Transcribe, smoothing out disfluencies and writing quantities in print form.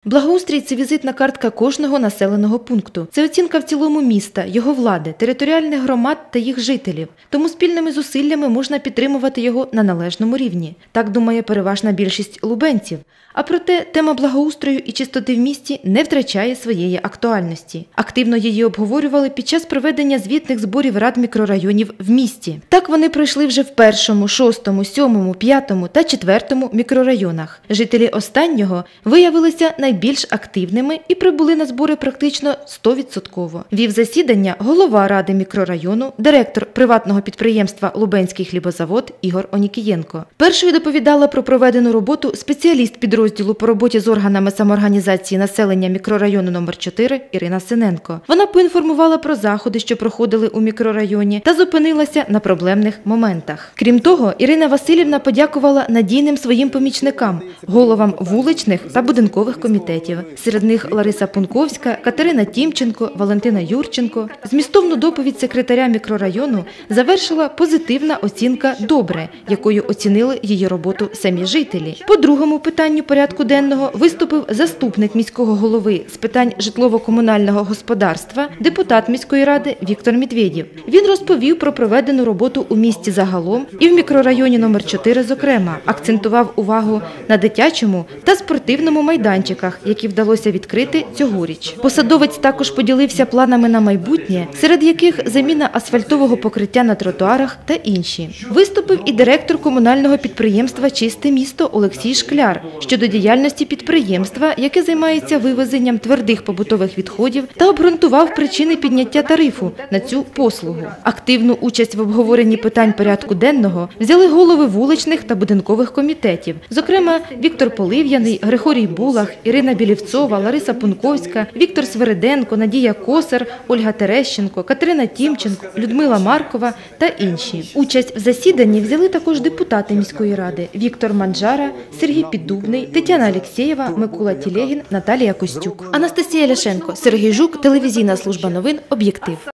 Благоустрій – це візитна картка кожного населеного пункту. Це оцінка в цілому міста, його влади, територіальних громад та їх жителів. Тому спільними зусиллями можна підтримувати його на належному рівні. Так думає переважна більшість лубенців. А проте тема благоустрою і чистоти в місті не втрачає своєї актуальності. Активно її обговорювали під час проведення звітних зборів рад мікрорайонів в місті. Так вони пройшли вже в 1, 6, 7, 5 та 4 мікрорайонах. Жителі останнього виявилися найбільш активними і прибули на збори практично 100%. Вів засідання голова ради мікрорайону, директор приватного підприємства «Лубенський хлібозавод» Ігор Онікієнко. Першою доповідала про проведену роботу спеціаліст підрозділу по роботі з органами самоорганізації населення мікрорайону номер 4 Ірина Синенко. Вона поінформувала про заходи, що проходили у мікрорайоні, та зупинилася на проблемних моментах. Крім того, Ірина Василівна подякувала надійним своїм помічникам – головам вуличних та будинкових комітетів. Серед них Лариса Пунковська, Катерина Тімченко, Валентина Юрченко. Змістовну доповідь секретаря мікрорайону завершила позитивна оцінка «Добре», якою оцінили її роботу самі жителі. По другому питанню порядку денного виступив заступник міського голови з питань житлово-комунального господарства, депутат міської ради Віктор Медведєв. Він розповів про проведену роботу у місті загалом і в мікрорайоні номер 4 зокрема. Акцентував увагу на дитячому та спортивному майданчиках, які вдалося відкрити цьогоріч. Посадовець також поділився планами на майбутнє, серед яких заміна асфальтового покриття на тротуарах та інші. Виступив і директор комунального підприємства «Чисте місто» Олексій Шкляр щодо діяльності підприємства, яке займається вивезенням твердих побутових відходів, та обґрунтував причини підняття тарифу на цю послугу. Активну участь в обговоренні питань порядку денного взяли голови вуличних та будинкових комітетів, зокрема Віктор Полив'яний, Григорій Булах, Ірина Білівцова, Лариса Пунковська, Віктор Свериденко, Надія Косар, Ольга Терещенко, Катерина Тімченко, Людмила Маркова та інші. Участь в засіданні взяли також депутати міської ради – Віктор Манджара, Сергій Піддубний, Тетяна Алєксєєва, Микола Тілегін, Наталія Костюк. Анастасія Ляшенко, Сергій Жук, телевізійна служба новин «Об'єктив».